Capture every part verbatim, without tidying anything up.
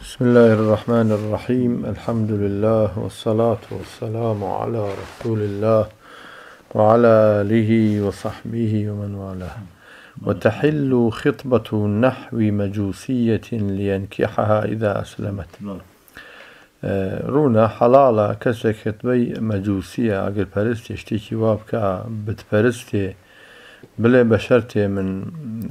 بسم الله الرحمن الرحيم. الحمد لله والصلاة والسلام على رسول الله وعلى آله وصحبه ومن والاه. وتحل خطبة نحو مجوسية لينكحها إذا أسلمت. رونا حلالة كسر خطبي مجوسية أقل برست يشتكي وابكا بتبرستي بلا بشرتي من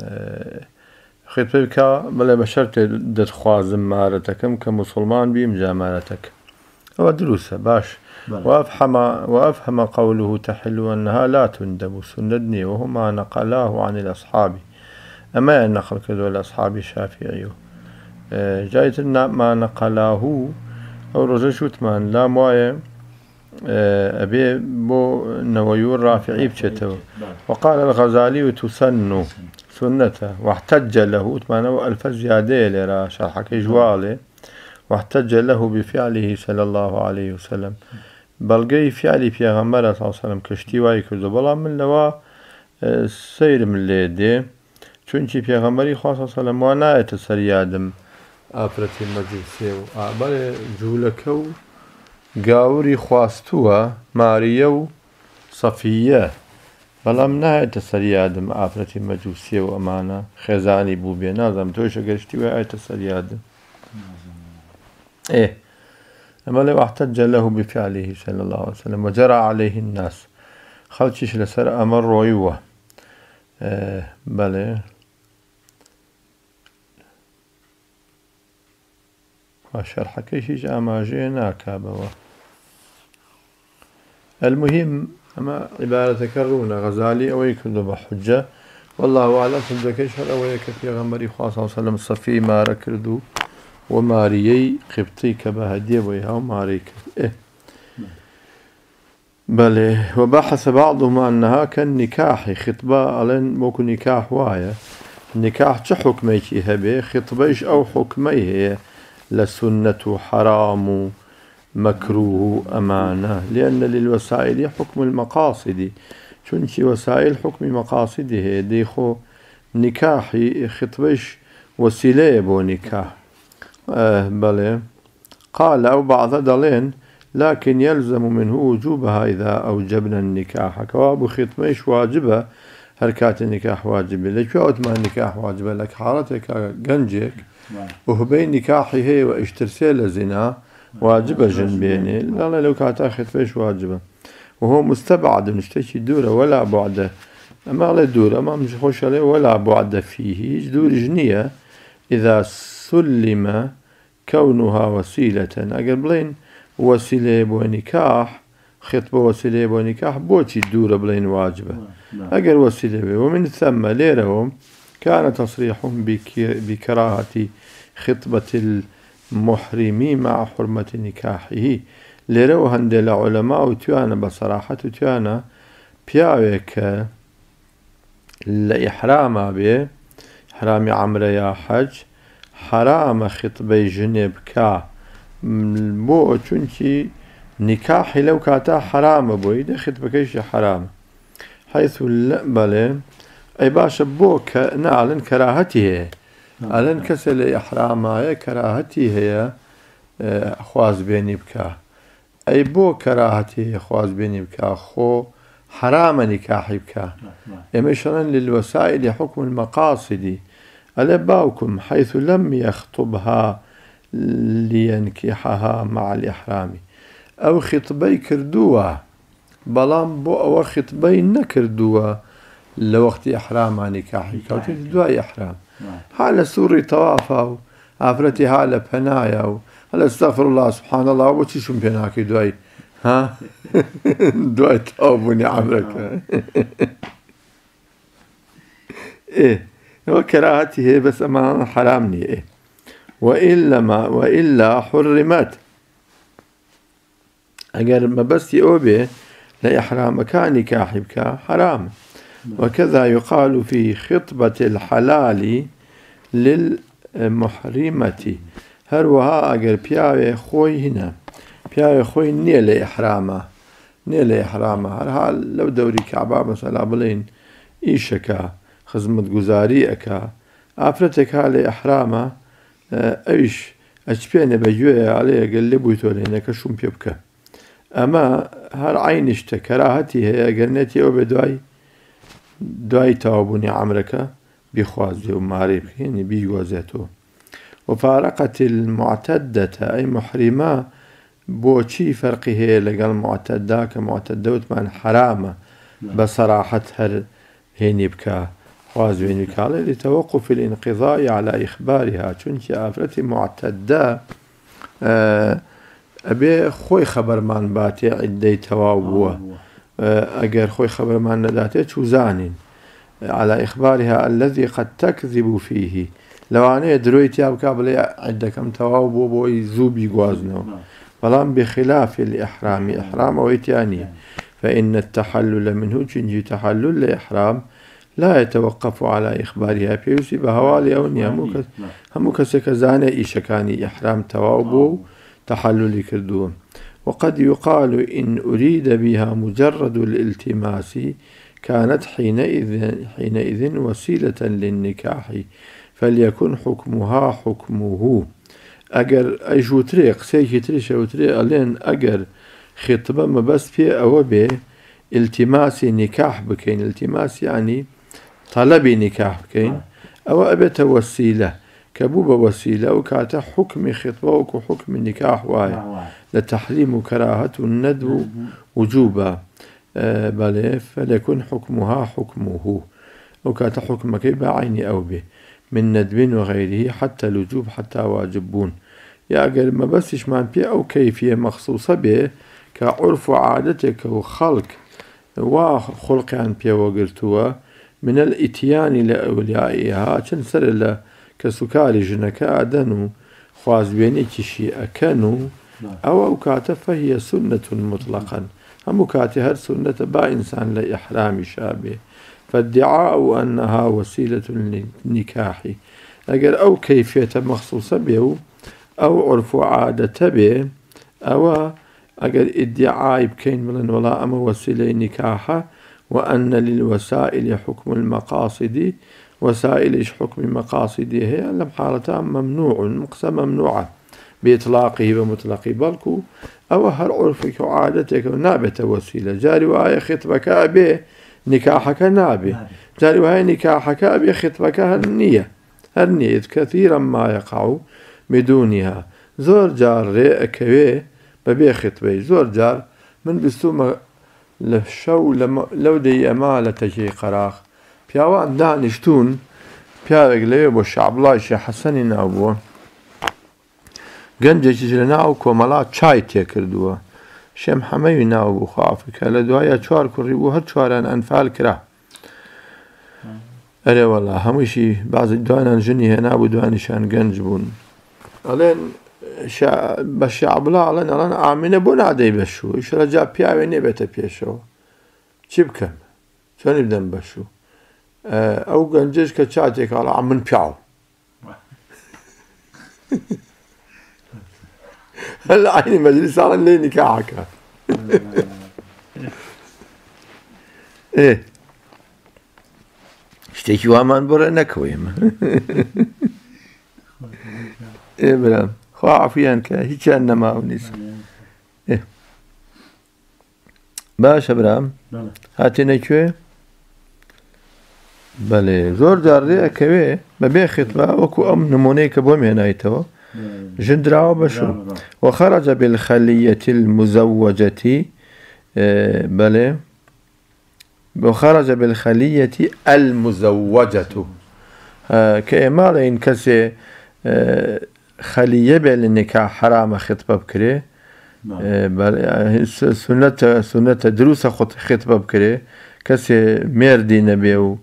خطبي بكا بلا بشرتي دتخوازم مارتكم كمسلمان بيم جامارتك هو دروسة باش. وأفهم, وأفهم قوله تحل أنها لا تندب سندني وهما نقلاه عن الأصحاب. أما النقل كذو الأصحاب الشافعي جايتنا ما نقلاه أو رجشوت من لا موية أبي بو نويور رافعي بشتو. وقال الغزالي تسن سنته واحتج له تمانو ألف زيادة لرا شرحك جواله واحتج له بفعله صلى الله عليه وسلم. بلغي فعلي في غمرة صلى الله عليه وسلم كشتي واي كردو بلا من لوا سير من ليدي چونكي في غمري صلى الله عليه وسلم وانا يتسريادم آفرتي مجلسي وعبر جولكو قاوري خواستوها ماريو صفية بلا من يتسريادم آفرتي مجلسي وأمانة خزاني بوبي نازم توش قشتي واي يتسريادم إيه. أما لو احتج له بفعله صلى الله عليه وسلم وجرى عليه الناس خلشش لسر أمر رويوه آه بله وشرح كيشيش أماجينا كابوا. المهم أما عبارة ذكرونا غزالي أو يكذب بحجة والله أعلم فالذكيش هل أو يكفي غمري خاصة صلى الله عليه وسلم الصفي ما ركردو وماريي قبطي كبهدية ويها وماريك إيه. بله. وبحث بعضهم أنها كالنكاح خطبة ألين موكو نكاح وايا النكاح تحكميكي هبه خطبيش أو حكميه لسنة حرام مكروه أمانة لأن للوسائل حكم المقاصد چونكي وسائل حكم مقاصده ديخو نكاحي خطبيش وسيلة بو نكاح آه بله. قال أو بعض دلين لكن يلزم منه وجوبها إذا أوجبنا النكاح كواب خطميش واجبة هركات النكاح واجبة لك ما النكاح واجبة لك حالتك جنجك وهبين نكاحي هي واشترسيل زنا واجبة جنبيني لا لو كانت خطميش واجبة وهو مستبعد نشتكي دورة ولا بعد أما على دورة ما مش خوش عليه ولا بعد فيه دور جنية إذا سلم كونها وسيلة أقل وسيلة بونكاح خطبة وسيلة بونكاح بوتي الدورة بلين واجبة أقل وسيلة. ومن ثم ليرهم كان تصريحهم بكراهة خطبة المحرم مع حرمة نكاحه ليروا هند العلماء وتيانا بصراحة تيانا بياوك لإحرام به حرام عمر يا حج حرام خطبي جنب كا بو چونكي نكاح لو كاتا حرام بوي ده خطبكيش حرام حيث بله اي باش بو نعلن كراهتي علن كسل احرامها كراهتي هي خواز بيني بكا اي بو كراهتي خواز بيني بكا خو حرام نكاحي بكا امشرا للوسائل حكم المقاصد ألباؤكم حيث لم يخطبها لينكحها مع الإحرام أو خطبي كردوا بلام بو أو خطبي نكردوا لوقت إحرام نكاحي كوتي دوا إحرام حال سوري طوافا عفرتي حال بنايا هل استغفر الله سبحان الله وشي شو بيناكي دواي ها دواي توبني عمرك إيه وكراهته بس أما حرامني إيه. وإلا ما وإلا حرمت أجر ما بس يؤبه لا إحرام كان نكاح بك حرام. وكذا يقال في خطبة الحلال للمحرمة هروها أجر بياوي خوي هنا بياوي خوي نيل إحرامه نيل إحرامه هل لو دوري كعبة مثلا بلين إيشكا خزمت جزاري أكا أفرتك على إحرامه أيش أشبينا بجوية عليه قال لي بويتولينا كشوم بيبكى أما هر عينش كراهتي هي قرنتي أو بدواي دواي توابوني عمرك بخوازي ومعريب يعني بيجوازته. وفارقت المعتدة أي محرمة بوشي فرقه هي لقال معتدة كمعتدة من حرامة بصراحة هر هيني بكا خوازي هيني بكا لتوقف الانقضاء على إخبارها چونك آفرتي معتدة أبي خوي خبر من باتي عدي توابوه أجر خوي خبر من نداتي شو زانين على إخبارها الذي قد تكذب فيه لو أنا درويت يا بكابل عندك كم توابو بوي زوبي جوازنو فلان بخلاف الإحرام إحرام ويتياني فإن التحلل منه جنجي تحلل الإحرام لا يتوقف على إخبارها بيوسي بهوالي أو نيامو همو كسك زاني إيشكاني إحرام توابو تحلل كردون. وقد يقال إن أريد بها مجرد الالتماس كانت حينئذ, حينئذ وسيلة للنكاح فليكن حكمها حكمه. أجر أيجو طريق سيجي تريش أو طريق لين أجر خطبة ما بس في أو به التماس نكاح بكين التماس يعني طلب نكاح بكين أو أبت وسيلة كبوبة وسيلة وكات حكم خطبة وكحكم النكاح واي لتحريم كراهة الندو وجوبا أه بل فليكن حكمها حكمه وكات حكم كيف عيني أو به من ندب وغيره حتى الوجوب حتى واجبون يا أجل ما بسش مان بي أو كيفية مخصوصة به كعرف وعادتك وخلق وخلق عن بي وقرتوا من الاتيان لأوليائها تنسر له كسكاري جنك أدنو خواز بيني كشي أكنو أو أوكات فهي سنة مطلقا هم كات هر سنة با إنسان لإحرام شابه فادعاء أنها وسيلة للنكاح أجر أو كيفية مخصوصة به أو عرف عادة به أو أجر ادعاء بكين من ولا أما وسيلة نكاحة وأن للوسائل حكم المقاصد وسائل إيش حكم مقاصده هي لم حالتها ممنوع مقسم ممنوعة بإطلاقه ومطلقه بلكو أو هر عرفك وعادتك نابت وسيلة جاري وآية خطبك أبي نكاحك نابي جاري وآية نكاحك أبي خطبك هالنية هالنية كثيرا ما يقع بدونها زور جار رئك ببي خطبي زور جار من بسوم لشو لو دي أمالة تجي قراخ پیاوان دانشتون پیاوێک لەوێ بۆ شعبڵای شێخ حەسەنی ناوبووە گەنجێکیش لە ناو کۆمەڵا چای تێکردووە شێخ محەمەدی ناو بوو خوافکە لە دوایە چوار کوڕی بوو هەر چواران ئەنفال کرا ئەرێ وەڵا هەموویشی بازی دوانان ژنی هێنابوو دوانیشان گەنج بوون ئەڵێن بە شعبڵا ئەڵێن ئەڵێن ئامینە بۆ نادەی بەشوو ئیش ڕەجا پیاوێ نێبێتە پێشەوە چی بکەم چۆنی بدەم بەشوو أو جنجش كشاتك على عم من بيعو هلا عيني مجلس على اللي نكاحك إيه اشتكي وامان برا نكويم إيه بلا خو عفيان كا هيك أنا ما ونيس إيه باش برام هاتي نكوي بله زور جاره كوي ببي خطبة وكو أم نمونيك بوم هنايتو جندراو بشو وخرج بالخلية المزوجة بله وخرج بالخلية المزوجة كإمالة إن كسي خلية بالنكاح حرام خطبة بكري بله سنة سنة دروس خطبة بكري كسي ميردي نبيو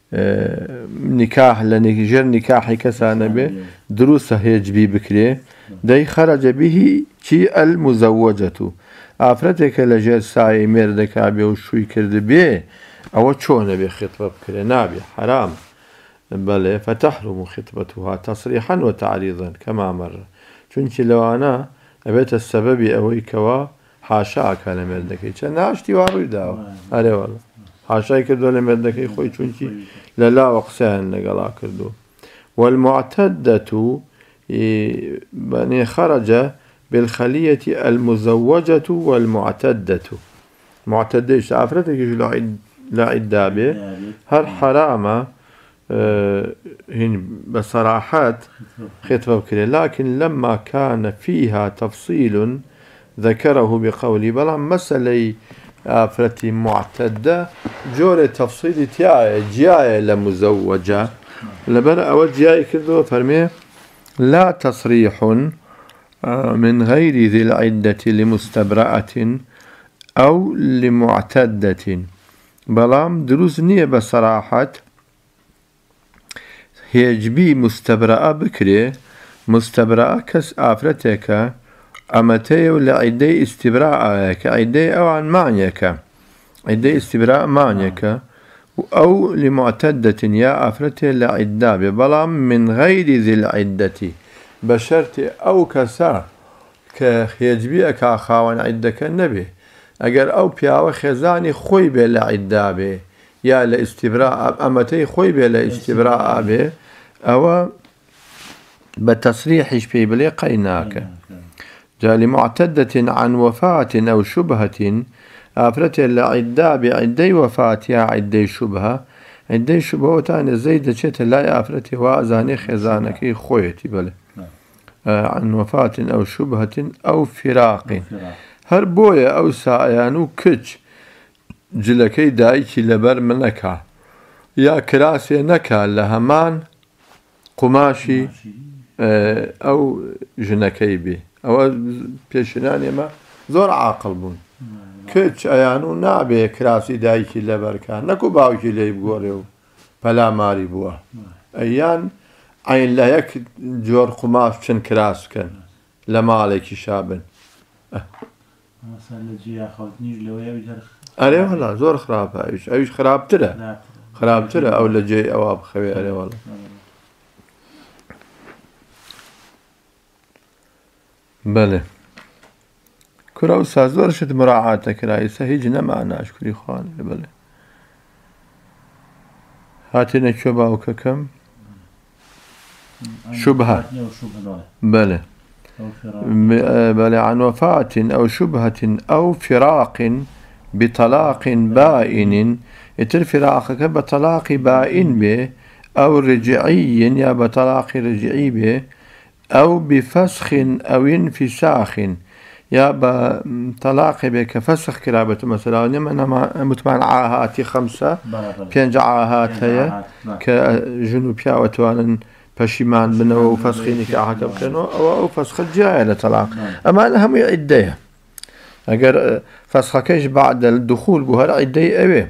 نكاح لنجر نكاحي كسانة به دروسه يجبي بكري داي خرج به شي المزوجة أفرتك لجر ساي مردك أبي وشوي كرد به أو شون به خطبة بكري نابي حرام بل فتحرم خطبتها تصريحا وتعريضا كما مر چونك لو أنا أبيت السبب أوي كوا حاشا كان مردك چه ناشتي واروي داو أري والله حاشا كردو لمردك خوي چونك للا وقسان لقلا كردو. والمعتدة يعني خرج بالخلية المزوجة والمعتدة. معتدة سافرتك لا عدة به هر حرامة هن بصراحات خطبة بكري، لكن لما كان فيها تفصيل ذكره بقولي بلا مسألة آفرتي معتدة جور تفصيل تياي جياي لمزوجة لبرا أول جياي كردو فرمي لا تصريح من غير ذي العدة لمستبرأة أو لمعتدة، بلام دروز نية بصراحة هيجبي مستبرأة بكري مستبرأة كس آفرتك أمتي ولا عدة استبراء كعدة أو عن معنيك عدة استبراء معنيك أو لمعتدة يا آفرتي لعدة بلام من غير ذي العدة بشرت أو كسا كيجبي كأخوان عدك النبي أجر أو بياو خزاني خوي بلا عدة به يا لاستبراء أمتي خوي بلا استبراء به أو بتصريح شبي بلي قيناك جاء لمعتدة عن وفاة أو شبهة آفرت العدة بعدي وفاة يا عدي شبهة عدي شبهة تاني زيد شت لا آفرت وازاني خزانك خويتي بله آه عن وفاة أو شبهة أو فراق هر بويا أو سايانو كج جلكي دايكي لبر منكا يا كراسي نكا لهمان قماشي آه أو جنكي بي أو بيشناني ما زور عاقل بون كتش أيانو نابي كراسي دايكي لبركان نكو باوكي لي بقوريو بلا ماري بوا أيان عين لا يك جور قماش بشن كراس كان لما عليك شابن مثلا جي أخذني لو يبدر أري والله زور خراب أيش أيش خراب ترى خراب ترى أو لجي أو أب خوي أري والله بله كراو سازور شد مراعاتك رئيسة هيجنا معنا أشكري خواني بله هاتنا شبهة كم شبهة بله بله عن وفاة أو شبهة أو فراق بطلاق بائن يتر فراقك بطلاق بائن به أو رجعي يا بطلاق رجعي به أو بفسخ أو انفساخ يا بطلاق بك فسخ كرابة مثلا أنا متمعن عاهاتي خمسة بينج عاهات هي كجنوبيا وتوانا بشيمان بنو فسخي نكاحك بكنو أو فسخ الجاية لطلاق أما أنهم عدية أجر فسخكش بعد الدخول بهر عدية أبي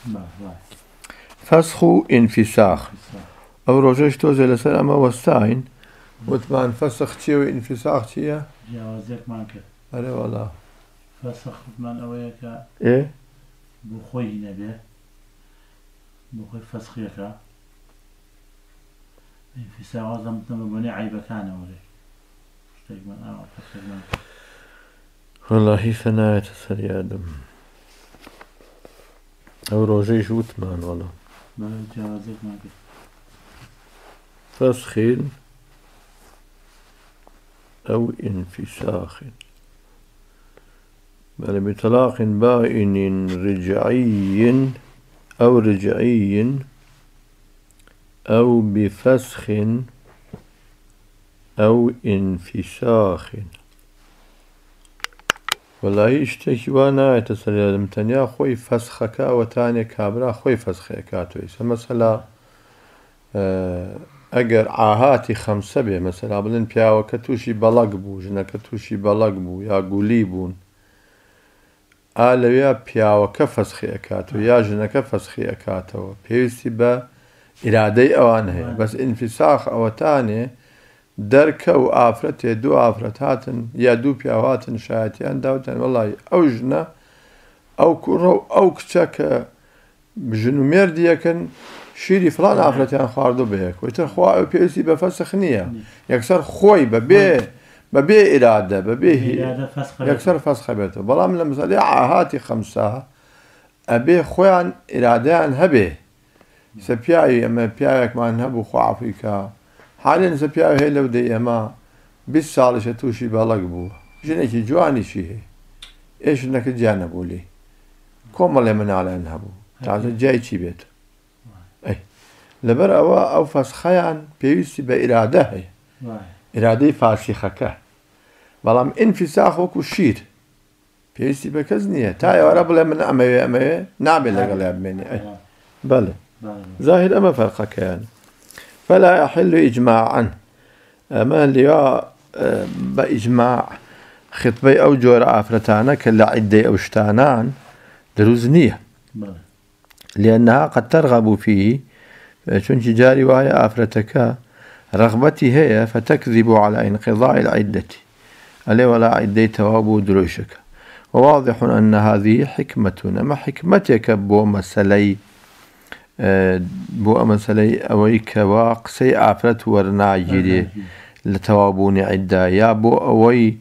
فسخ انفساخ أو رجوش توزي لسر أما وستاين وتمان فسخ تشي انفساخ تشي جوازك مانك أري والله فسخ من أويك إيه بخوي نبي بخوي فسخيك انفساخ زمت مبني عيبك أنا ولي اشتاق من أنا فسخ من والله ثنايا تسري آدم أو روجيش وثمان والله ما جوازك مانك فسخين أو انفساخ بل بطلاق بائن رجعي أو رجعي أو بفسخ أو انفساخ والله اشتكي وانا يتسلل متنيا خوي فسخك وتاني كابرا خوي فسخك مثلا أجر عاهاتي خمسة به مثلا بلن بياو كتوشي بلق بو جنا كتوشي بلق بو يا قولي بون آلويا بياو كفسخي أكاتو يا جنا كفسخي أكاتو بيوسي با إرادي أوان هي بس انفساخ أو تاني دركة وآفرته دو آفرتاتن يا دو بياواتن شايتين داوتن والله أو جنا أو كرو أو كتاك بجنو مرديكن شيري فلان آفرتيان خواردو بهيك ويتر خوا بيوسي بفسخ نية يكسر خوي ببي ببي إرادة ببي يكسر فسخ بيته بلام لمثلا عاهاتي خمسة أبي خوان إرادة هبي سبيعي أما بيعك ما نهبو خوا فيك حاليا سبيا هي لو دي ما بیست ساڵیشە تووشی بەڵک بووە ژنێکی جوانیشی هەیە ئێشنەکە گیان نەبوو لێ کۆمەڵێ مناڵیان هەبوو تازە جای چی بێت ئەی لەبەر ئەوە ئەو فەسخەیان پێویستی بە ئیرادە هەیە ئیرادەی فاسیخەکە بەڵام ئینفیساخ وەکو شیر پێویستی بە کەس نییە تا ئێوارە بڵێ من ئەمەوێ ئەمەوێ نابێت لەگەڵیان بمێنێ ئەی بەڵێ ظاهر ئەمە فەرقەکەیان فلا يحل إجماعا أما اللي بإجماع خطبي أو جور عفرتانا كلا عدة أو شتانان دروز نية لأنها قد ترغب فيه شنش جاري وهي عفرتك رغبتي هي فتكذب على انقضاء العدة ألي ولا عدة توابو دروشك وواضح أن هذه حكمة أما حكمتك بو مسلي بو مسلي أويك واقسي عفرت ورناجري لتوابون عدة يا بو أوي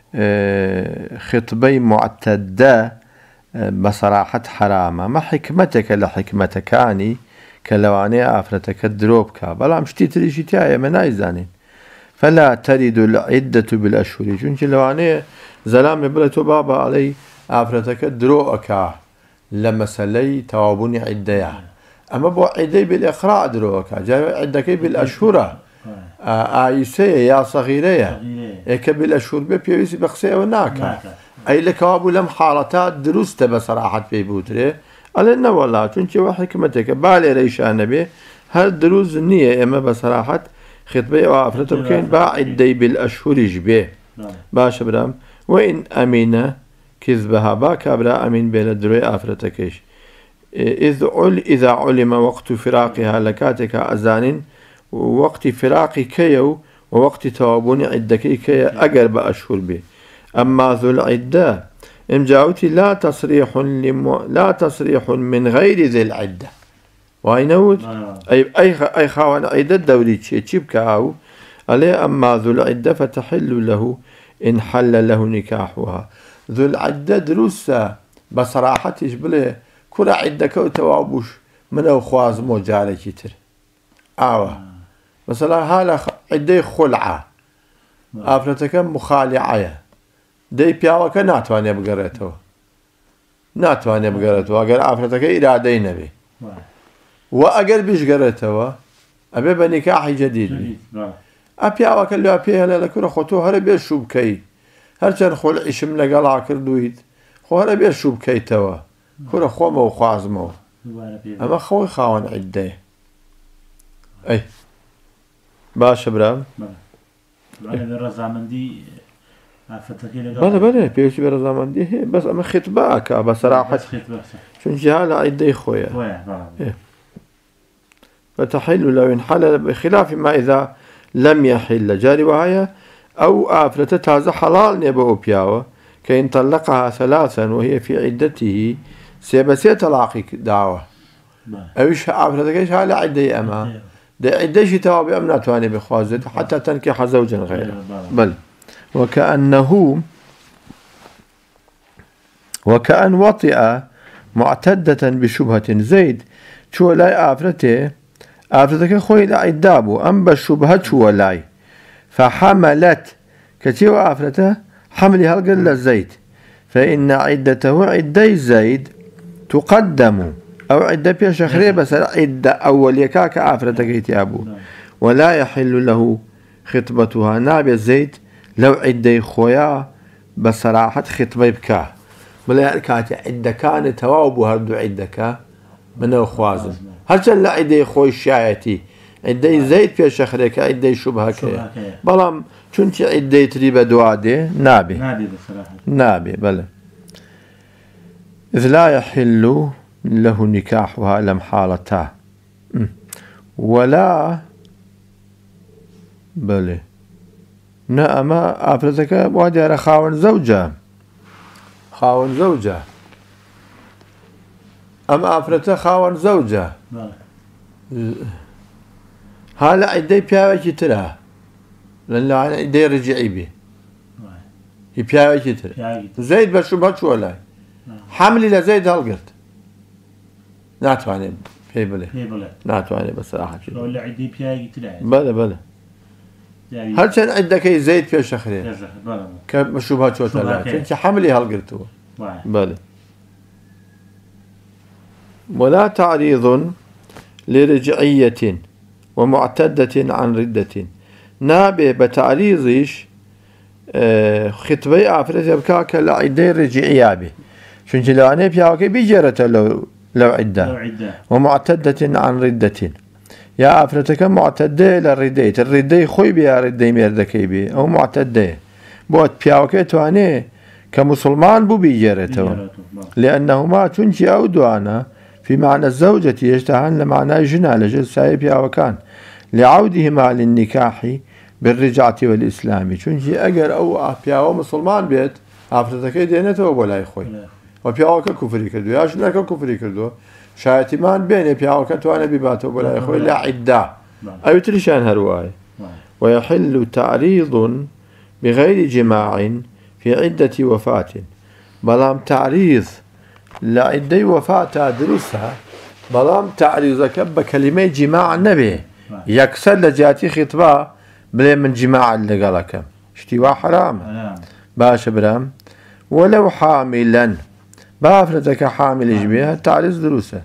خطبي معتدة بصراحة حرامة ما حكمتك لحكمتكاني كلواني عفرتك الدروبك بلا مشتي تريشي تايا من ايزانين فلا ترد العدة بالأشهر چونك لواني زلام بلتو بابا علي عفرتك الدروبك لمسلي توابون عدة أما بو عدة بالإقراء دروبك جاي عدك بالأشهر آيسية يا صغيرة إيك بالأشهر بيبيويسي بخسية وناكا أي لكوابو لم حالتات دروست بصراحة بيبوتري ألنا والله چونك وحكمتك بالي ريشان به هل دروز نية إما بصراحة خطبة وعفرته بكين باعدي بالأشهر جبه باش برام وإن أمين كذبها باك أبرا أمين بلا دروي عفرتكيش إذ عل إذا علم وقت فراقها لكاتك أزان وقت فراقي كيو ووقت توابون عدكي كي أقرب أشهر به أما ذو العدة إم جاوتي لا تصريح لم... لا تصريح من غير ذي العدة واينود أي أي أي خوان عدة دوري شيء تشيبك أو عليه أما ذو العدة فتحل له إن حل له نكاحها ذو العدة دروسة بصراحة يجبله كل عدة كو توابوش من أو خواز مو جالي كتير آوه مثلا هالا عدة خلعة أفرتك مخالعة دەی پیاوەکە ناتوانێ بگەڕێتەوە ناتوانێ بگەڕێتەوە ئەگەر ئافرەتەکە ئیرادەی نەبێ و ئەگەر بیشگەڕێتەوە ئەبێ بە نیکاحی جەدید بێ ئە پیاوەکە لێ پێ هەلێ لە کوڕە خۆ تۆ هەرە بێ شوو بکەی هەرچەند خۆڵعیشم لەگەڵا کردوویت خۆ هەرە بێ شوو بکەیتەوە کوڕە خۆمەوە خوازمەوە ئەمە خۆی خاوەن عیددەیە ئەی باشە برام بله بله پیوشی بر زمان دیه بس اما خطبه که بصراحة چون جهال عده خويا فتحل لو انحل بخلاف ما إذا لم يحل جاري وهي أو آفرة تازة حلال نبو بياوة كإن طلقها ثلاثا وهي في عدته سيبسي طلاقي دعوة أوش آفرة كيش على عدة أما ده عدة شي توابي أم ناتواني بخوازد حتى تنكح زوجا غيره بل وكأنه وكأن وطئ معتدة بشبهة زيد شو لاي آفرته آفرتك خوي لا عدابو أم بشبهة شو لاي فحملت كتيو آفرته حملها القل زيد فإن عدته عدي زيد تقدم أو عدة بيشخرية بس عدة أول يكاك آفرتك يتيابو ولا يحل له خطبتها نابي زيد لو عدة خويا بصراحة خطبة بكاه بلا كاتي عدة كان توابو هردو عدة كا منو خوازم هرچن لا عدة خوي شايتي عدة زيد في شخرك عدة شبهة كيا بلام چونك عدة تريبا دوادي نابي نابي بصراحة نابي بلا إذ لا يحل له نكاحها لم حالتا ولا بلى نعم أفرزك وادي خاون زوجة خاون زوجة أما أفرزك خاون زوجة هلا عدي بياوي ترى لأن أنا عدي رجعي بي هي بياوي ترى زيد بشبهة شو ولا حملي لزيد هالقرت ناتواني في بله ناتواني بصراحة ولا عدي بياوي ترى بله بله هل كان عندك زيت في الشخرين يا زهر بلا كمشروبات شو تلا كنت حملي هالقرتو واعي بله ولا تعريض لرجعية ومعتدة عن ردة نابه بتعريضش اه خطبي عفرت يبكاك لعدة رجعية به شنش لو أنا بياكي بيجرة لو لو عدة ومعتدة عن ردة يا عفرتك معتدة للردة الردة خوي بيا ردة ميردكي بي أو معتدة بوت بياكي تواني كمسلمان بو بيجرته لأنهما تنشي أو دوانا في معنى الزوجة يجتهان لمعنى جنا لجل سايب يا وكان لعودهما للنكاح بالرجعة والإسلام تنشي أجر أو بياو مسلمان بيت عفرتك دينته ولا يخوي وبياوك كفري كردو يا شنك كفري كردو شايتمان بين بياوك توانا بباته ولا يخوي لا عدة أي تريشان هرواي ويحل تعريض بغير جماع في عدة وفاة بلام تعريض لعدة وفاة دروسها بلام تعريضك بكلمة جماع النبي يكسر لجاتي خطبة بلا من جماع اللي قالك اشتواء حرام باش برام ولو حاملا بافرتك حامل جبيها تعريض دروسها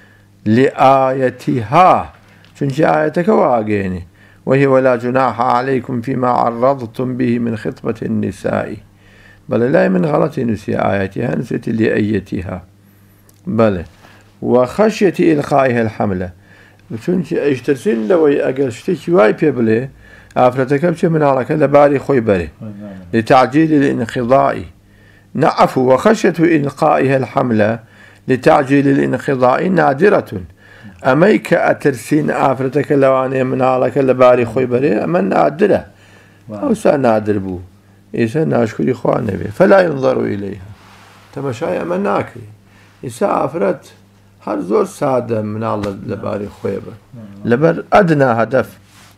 لآيتها شنش آيتك واقيني وهي ولا جناح عليكم فيما عرضتم به من خطبة النساء بل لا من غلط نسي آياتها نسيت لأيتها بل وخشية إلقائها الحملة شنش اشترسين لو أقل شتي واي بيبلي آفرتك بشي من على كلا باري خوي باري لتعجيل الانقضاء نعفو وخشية إلقائها الحملة لتعجيل الانقضاء نادرة أميك أترسين آفرتك لو أنا من على كلا باري خوي باري أما نادرة أو سنادر بو إيسا ناشكر إخوان نبي فلا ينظروا إليها تمشاي أما ناكي إيسا آفرت هر زور سادة من الله لباري خوي بار لبر أدنى هدف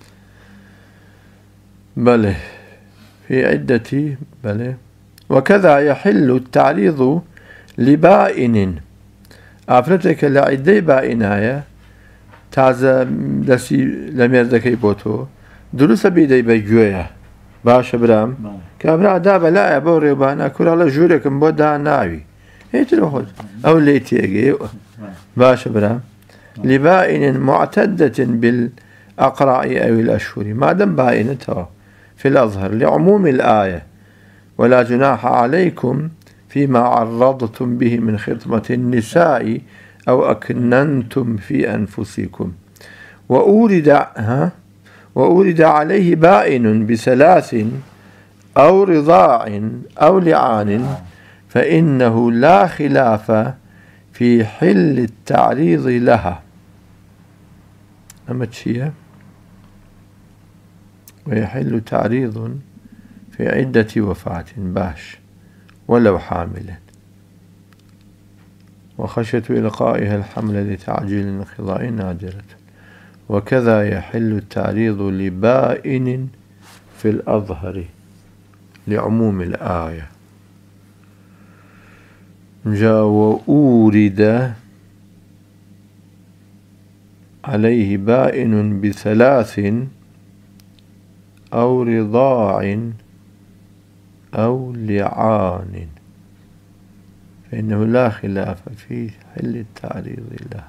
بله في عدة بله وكذا يحل التعريض لبائن آفرتك لعدة بائنايا تازة دسي لميردكي بوتو دروس بيدي بيجوية باش برام كابرا دابا لا ابو ريبانا كل الله جورك مبدا ناوي هيت الوخد او ليتيجي باش برام لبائن معتدة بالأقراء أو الأشهر ما دام بائنتها في الأظهر لعموم الآية ولا جناح عليكم فيما عرضتم به من خطبة النساء أو أكننتم في أنفسكم وأورد ها وأورد عليه بائن بثلاث أو رضاع أو لعان فإنه لا خلاف في حل التعريض لها أما تشيه ويحل تعريض في عدة وفاة باش ولو حاملا وخشية إلقائها الحمل لتعجيل انقضاء نادرة وكذا يحل التعريض لبائن في الأظهر لعموم الآية جاء وأورد عليه بائن بثلاث أو رضاع أو لعان فإنه لا خلاف في حل التعريض له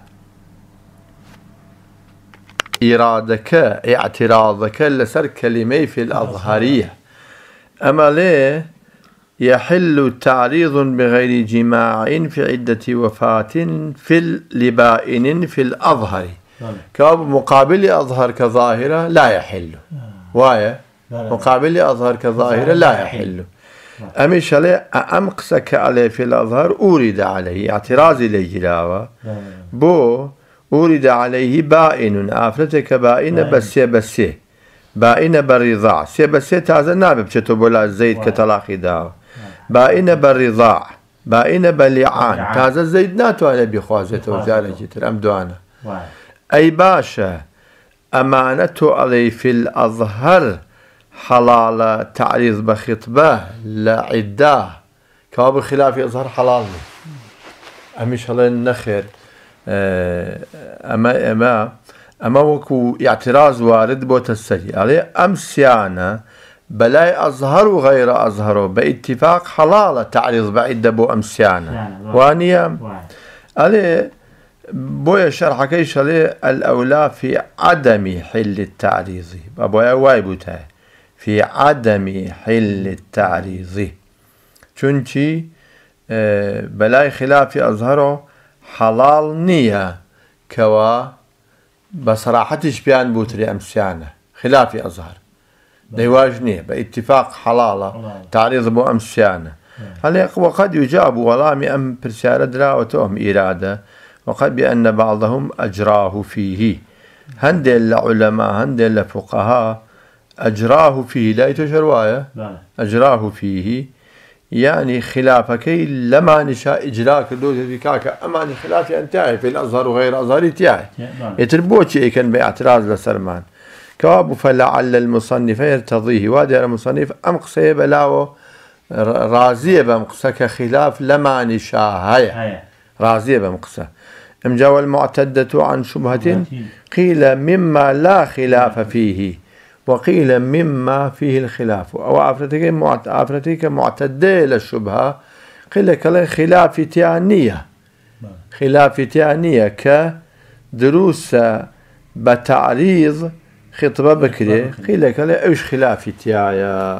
إرادك اعتراضك لسر كلمة في الأظهرية أما ليه يحل التعريض بغير جماع في عدة وفاة في لبائن في الأظهر كاب مقابل أظهر كظاهرة لا يحل وايا مقابل أظهر كظاهرة لا يحل أمش عليه أمقسك عليه في الأظهر أورد عليه اعتراض لجلاوة بو أورد عليه بائن آفرتك بائن بس بس بائن بالرضاع سي بس تازه نابب شتو بولا زيد كتلاقي داو بائن بالرضاع بائن باللعان تازه زيد ناتو أنا بخوازته وزارة جتر أم دوانا أي باشا أمانته عليه في الأظهر حلال تعريض بخطبة لعدة كاب الخلاف يظهر حلال أمش هلا النخر أما أما أما وكو اعتراض وارد بوت السري عليه أمسيانا بلاي أظهر وغير أظهر باتفاق حلالة تعريض بعيد دبو أمسيانا وانيا عليه بويا شرح كيش عليه الأولى في عدم حل التعريض بابويا وايبوتا في عدم حل التعريض چونشي بلاي خلاف أظهره حلال نية كوا بصراحتش بيان بوتري أمسيانة خلاف أظهر ديواج نية باتفاق حلالة تعريض بو أمسيانة هل وقد يجاب ولام أم برسالة درا وتهم إرادة وقد بأن بعضهم أجراه فيه هندل العلماء هندل الفقهاء أجراه فيه لا يتشروايا أجراه فيه يعني خلافك لما نشاء إجراك دوت ذكاك أما خلاف أنتهي في الأظهر وغير أظهر تياي يتربوتشي كان باعتراض لسرمان كواب فلعل المصنف يرتضيه وادي المصنف أمقصي بلاو رازية بمقصك خلاف لما نشاء هيا رازية بمقصة امجاو المعتدة عن شبهة قيل مما لا خلاف فيه وقيل مما فيه الخلاف أو عفرتك معتدة للشبهة قيل كلا خلاف تيانية خلاف تيانية كدروس بتعريض خطبة بكري قيل كلا ايش خلاف تيايا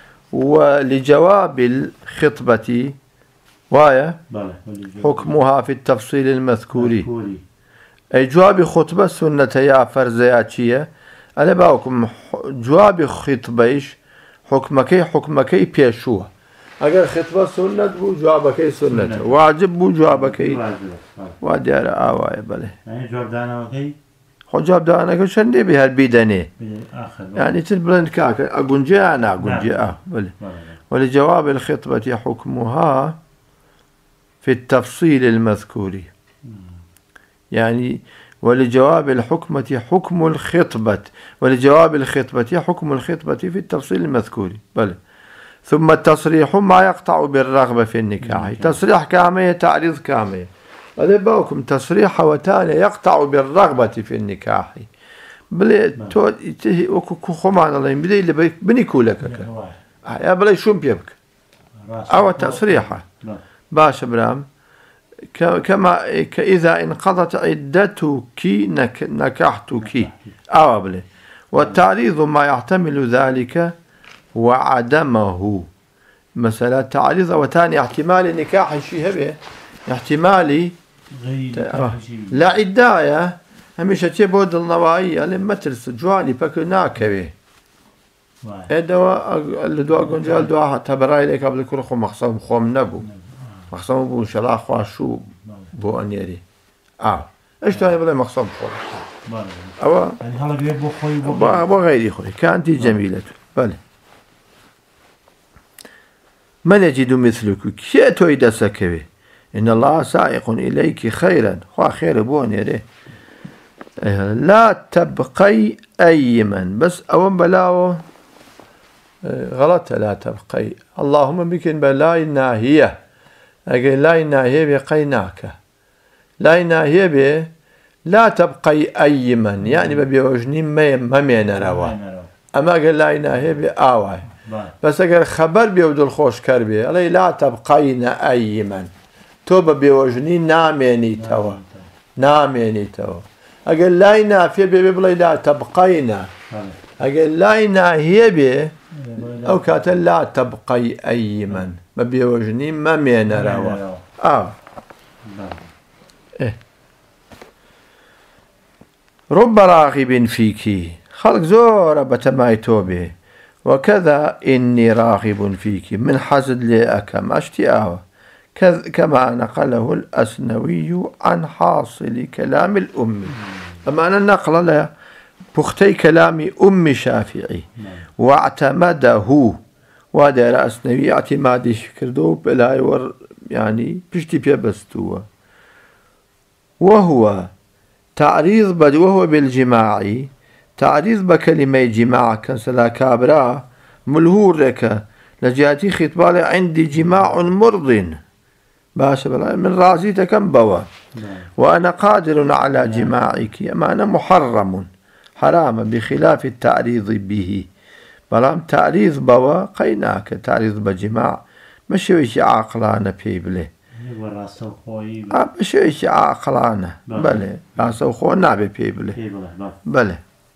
ولجواب الخطبة وايا حكمها في التفصيل المذكور أي جواب خطبة سنة يا فرزياتية أنا باوكم جواب خطبيش حكمكي حكمكي بيشوه أجر خطبة سنة بو جوابكي سنة واجب بو جوابكي وادي أرى آوايا بله يعني جواب دانا وكي خو جواب دانا كشندي بها البيداني يعني تلبلن كاك أقنجي أنا أقنجي آه بله ولجواب الخطبة حكمها في التفصيل المذكور يعني ولجواب الحكمة حكم الخطبة ولجواب الخطبة حكم الخطبة في التفصيل المذكور بل ثم التصريح ما يقطع بالرغبة في النكاح تصريح كامية تعريض كامية هذا باوكم تصريح وتاني يقطع بالرغبة في النكاح بل تو وكو خمان الله بدي اللي بني كولك يا بلا شو بيبك أو تصريحه باش برام كما كإذا انقضت عدتك نكحتك أو بله والتعريض ما يحتمل ذلك وعدمه مثلا تعريض وتاني احتمال نكاح شيء هبه احتمالي لا عداية هميشه تبود النوايا لما ترس جواني بكو ناكبه ادوا اللي دوا قنجال دوا تبراي لك قبل كل خو مخصوم خوم نبو مخصوم بو شلا خواشو بو انيري اه ايش تاني بلا مخصوم خو او يعني هلا بيبو خوي بو غيري خوي كانت جميلة بله من يجد مثلك كي تويد سكبه ان الله سائق اليك خيرا خو خير بو انيري لا تبقي ايمن بس او بلاو غلط لا تبقي اللهم بكن بلا ناهيه أقول لا ناهيه بقيناك لا ناهيه به لا تبقي أيمن يعني ببيوجني ما ما مين روا أما قال لا ناهيه بآوى بس أقول خبر بيود الخوش كربي علي لا تبقين أيمن تو ببيوجني ناميني توا ناميني توا أقول لا نافيه ببلا لا تبقين أقول لا ناهيه به أو كاتل لا تبقي أيمن ما بيوجني ما مين روا آه إيه رب راغب فيك خلق زور بتماي توبه وكذا إني راغب فيك من حسد لأكم اشتياه كما نقله الأسنوي عن حاصل كلام الأم أما أنا نقل له بختي كلام أم شافعي واعتمده وهذا رأسنوي اعتمادي شكردو بلا يور يعني بشتي بيبستوه وهو تعريض بد وهو بالجماع تعريض بكلمة جماع كنسلا كابرا ملهور لك لجاتي خطبالي عندي جماع مرض باشا بلا من راسي تكم بوا وأنا قادر على جماعك أما أنا محرم حرام بخلاف التعريض به بلام تعريض بوا قيناك تعريض بجماع مشويش عقلانة بيبله مشويش عقلانة بله راسو خو نابي بيبله بله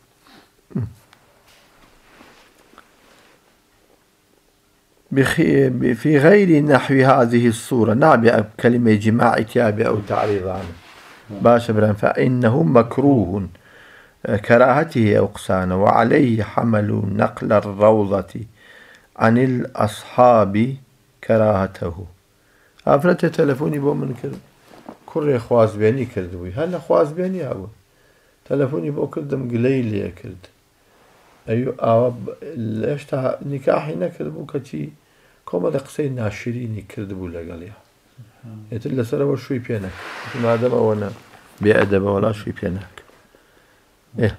في غير نحو هذه الصورة نابي كلمة جماع تيابي أو تعريض عنه باش بران فإنه مكروه كراهته أقسان وعليه حمل نقل الروضة عن الأصحاب كراهته أفرت تلفوني بو من كرد كل خواز بيني كردوي هلا خواز بيني أول تلفوني بو كردم قليل كرد أيو أواب ليش تا نكاحي نكرد بو كتي كوما دقسين ناشريني كرد بو لقاليها يتلا سروا شوي بينك ما دام وانا بأدب ولا شوي بينك إيه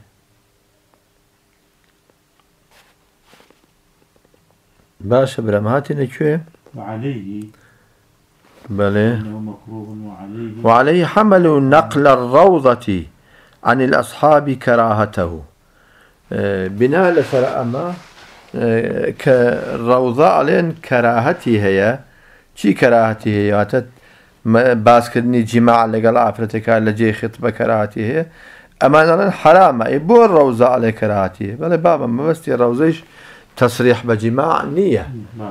باش برمهاتي نكوي وعليه بله مكروه وعليه وعليه حمل نقل الروضة عن الأصحاب كراهته بناء لسر أما كالروضة علين كراهتي هي چی كراهتي هي هاتت باس كرني جماع لقل عفرتك لجي خطبة كراهتي هي أما حرام أي بو الروضة على كراهتي بل بابا ما بس الروضيش تصريح بجماع نية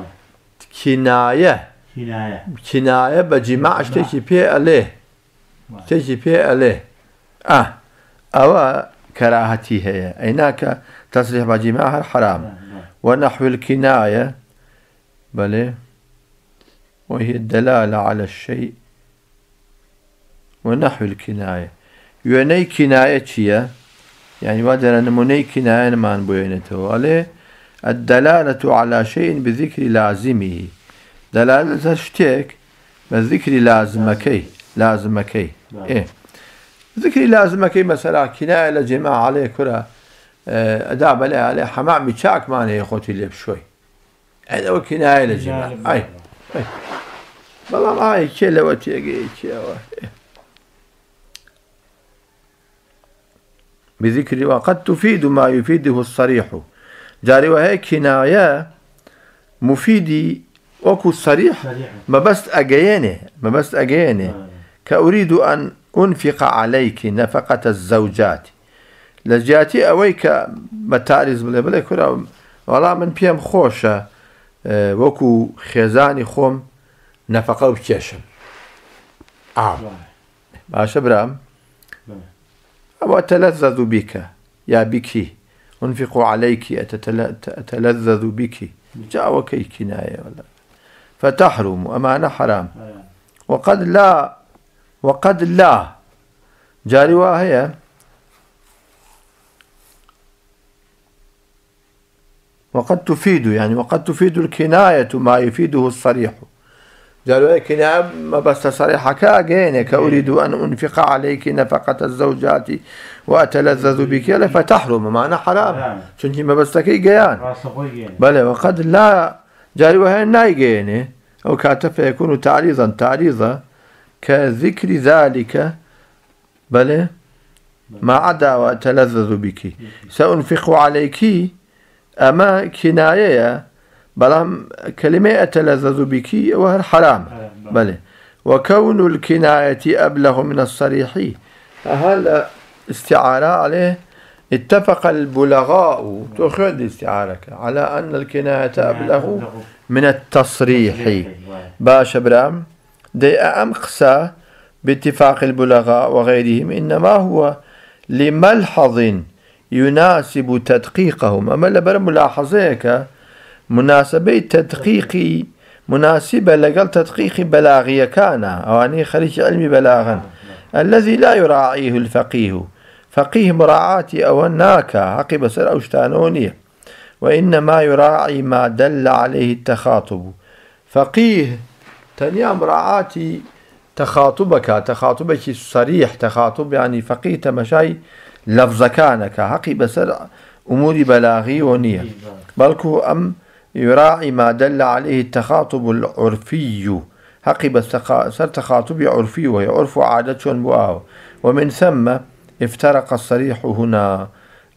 كناية كناية كناية بجماع اشتكي بيه عليه اشتكي بيه عليه اه أو كراهتي هي أيناك تصريح بجماع حرام ونحو الكناية بله وهي الدلالة على الشيء ونحو الكناية يعني كناية شيء يعني وادر نموني كناية ما نبوينته عليه الدلالة على شيء بذكر لازمه دلالة اشتيك بذكر لازمكي لازمكي ايه ذكر لازمكي مثلا كناية لجماعة عليه كرة أداب عليه عليه حمام بيشاك ما هي خوتي اللي بشوي هذا هو كناية لجماعة أي أي والله ما هي كلا وتيجي كلا بذكر وقد تفيد ما يفيده الصريح جاري وهي كناية مفيدي وكو الصريح ما بس أجينه ما بس أجينه كأريد أن أنفق عليك نفقة الزوجات لجاتي أويك بتعرض بلا بلا كرة والله من بيم خوشة وكو خزاني خوم نفقة وبكيشم آه باش برام وأتلذذ بك يا بكي أنفق عليك أتلذذ بك جاء وكي كناية ولا فتحرم أمانة حرام وقد لا وقد لا جاري وهي وقد تفيد يعني وقد تفيد الكناية ما يفيده الصريح جاري كناية ما بس صريحة كأجينك أريد أن أنفق عليك نفقة الزوجات وأتلذذ بك فتحرم معنى حرام شنجي ما بس تكي جيان بل وقد لا جاري وهي نايجينه أو كاتب فيكون تعريضا تعريضا كذكر ذلك بل ما عدا وأتلذذ بك سأنفق عليك أما كناية بلام كلمة أتلذذ بك وهي حرام بل وكون الكناية أبلغ من الصريح هل استعارة عليه اتفق البلغاء تأخذ استعارك على أن الكناية أبلغ من التصريح باش برام دي أمقسى باتفاق البلغاء وغيرهم إنما هو لملحظ يناسب تدقيقهم أما لبر ملاحظيك مناسبة تدقيق مناسبة لقل تدقيق بلاغية كان أو أني خريج علمي بلاغا الذي لا يراعيه الفقيه فقيه مراعاتي أو الناكا عقب سر أوشتانونية وإنما يراعي ما دل عليه التخاطب فقيه تنيا مراعاتي تخاطبك تخاطبك صريح تخاطب يعني فقيه تمشاي لفظ كانك عقب سر أمور بلاغي ونية بلكو أم يراعي ما دل عليه التخاطب العرفي هقب سر تخاطب عرفي وهي عرف عادة بواو. ومن ثم افترق الصريح هنا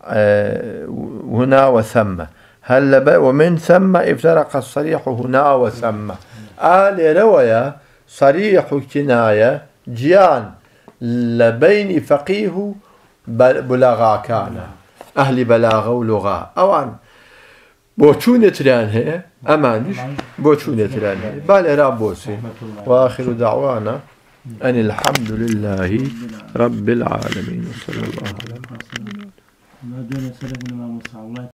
هنا وثم. هل ومن ثم افترق الصريح هنا وثم. آل رواية صريح كناية جيان لبين فقيه بلغا كان أهل بلاغة ولغة أوان بوچونة تران هي أمانش بوچونة تران هي بالإراب بوسي. وآخر دعوانا أن الحمد لله رب العالمين صلى الله عليه وسلم.